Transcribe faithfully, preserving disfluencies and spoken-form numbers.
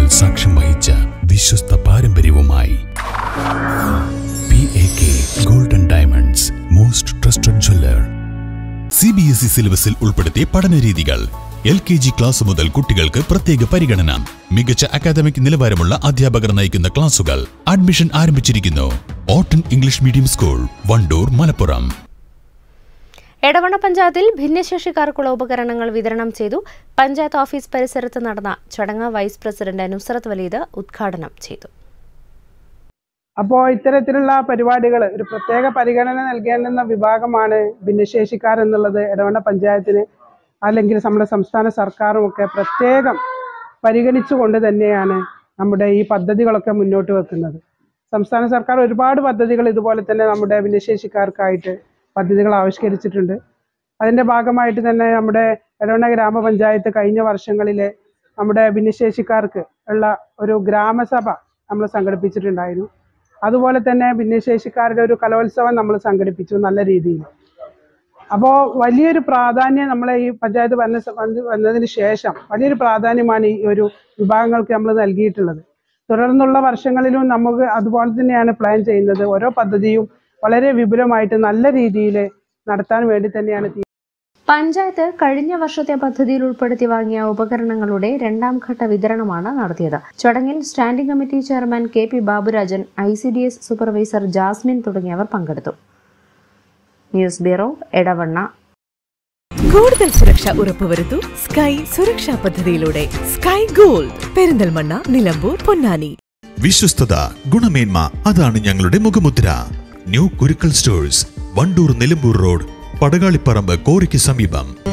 സാക്ഷ്യം വഹിച്ച വിശ്വസ്ത പാരമ്പര്യവുമായി P A K golden diamonds, most trusted jeweller. C B S E സിലബസിൽ ഉൾപ്പെടുത്തിയ പഠനരീതികൾ. എൽ കെ ജി ക്ലാസ് മുതൽ കുട്ടികൾക്ക് പ്രത്യേക പരിഗണന. മികച്ച അക്കാദമിക് നിലവാരമുള്ള അധ്യാപകർ നയിക്കുന്ന ക്ലാസുകൾ. അഡ്മിഷൻ ആരംഭിച്ചിരിക്കുന്നു. ഓട്ടൺ English medium school, Wandoor, Malappuram. Edavanna പഞ്ചായത്തിൽ ഭിന്നശേഷിക്കാർക്കുള്ള ഉപകരണങ്ങൾ വിതരണം ചെയ്തു. പഞ്ചായത്ത് ഓഫീസ് പരിസരത്ത് നടന്ന ചടങ്ങ് വൈസ് പ്രസിഡന്റ് നുസ്രത്ത് വലീദ് ഉദ്ഘാടനം ചെയ്തു. അപ്പോൾ ഇത്തരത്തിലുള്ള പരിപാടികൾ ഒരു പ്രത്യേക പരിഗണന നൽകേണ്ടുന്ന വിഭാഗമാണ് ഭിന്നശേഷിക്കാർ എന്നുള്ളത് എടവണ പഞ്ചായത്തിന് അല്ലെങ്കിൽ നമ്മുടെ സംസ്ഥാന സർക്കാരും ഒക്കെ പ്രത്യേകം പരിഗണിച്ചുകൊണ്ട് തന്നെയാണ് നമ്മുടെ ഈ പദ്ധതികളൊക്കെ മുന്നോട്ട് വെക്കുന്നത്. സംസ്ഥാന സർക്കാർ ഒരുപാട് പദ്ധതികൾ ഇതുപോലെ തന്നെ നമ്മുടെ ഭിന്നശേഷിക്കാർക്കായിട്ട് പദ്ധതികൾ ആവിഷ്കരിച്ചിട്ടുണ്ട്. അതിൻ്റെ ഭാഗമായിട്ട് തന്നെ നമ്മുടെ എടവണ ഗ്രാമപഞ്ചായത്ത് കഴിഞ്ഞ വർഷങ്ങളിൽ നമ്മുടെ ഭിന്നശേഷിക്കാർക്ക് ഉള്ള ഒരു ഗ്രാമസഭ നമ്മൾ സംഘടിപ്പിച്ചിട്ടുണ്ടായിരുന്നു. അതുപോലെ തന്നെ ഭിന്നശേഷിക്കാരുടെ ഒരു കലോത്സവം നമ്മൾ സംഘടിപ്പിച്ചു നല്ല രീതിയിൽ. അപ്പോൾ വലിയൊരു പ്രാധാന്യം നമ്മളെ ഈ പഞ്ചായത്ത് ഭരണ വന്നതിന് ശേഷം വലിയൊരു പ്രാധാന്യമാണ് ഈ ഒരു വിഭാഗങ്ങൾക്ക് നമ്മൾ നൽകിയിട്ടുള്ളത്. തുടർന്നുള്ള വർഷങ്ങളിലും നമുക്ക് അതുപോലെ തന്നെയാണ് പ്ലാൻ ചെയ്യുന്നത്. ഓരോ പദ്ധതിയും വളരെ വിപുലമായിട്ട് നല്ല രീതിയിൽ നടത്താൻ വേണ്ടി തന്നെയാണ്. പഞ്ചായത്ത് കഴിഞ്ഞ വർഷത്തെ പദ്ധതിയിൽ ഉൾപ്പെടുത്തി വാങ്ങിയ ഉപകരണങ്ങളുടെ രണ്ടാം ഘട്ട വിതരണമാണ് നടത്തിയത്. ചടങ്ങിൽ standing committee chairman K P Baburajan, I C D S supervisor Jasmine തുടങ്ങിയവർ പങ്കെടുത്തു. News bureau, Edavanna. കൂടുതൽ സുരക്ഷ ഉറപ്പുവരുത്തൂ സ്കൈ സുരക്ഷാ പദ്ധതിയിലൂടെ. Sky gold, Perinthalmanna, Nilambur, Ponnani. വിശ്വസ്തത, ഗുണമേന്മ, അതാണ് ഞങ്ങളുടെ മുഖമുദ്ര. New Kurukkal stores, Wandoor, Nilambur road, Padakaliparamba, കോറിക്ക് സമീപം.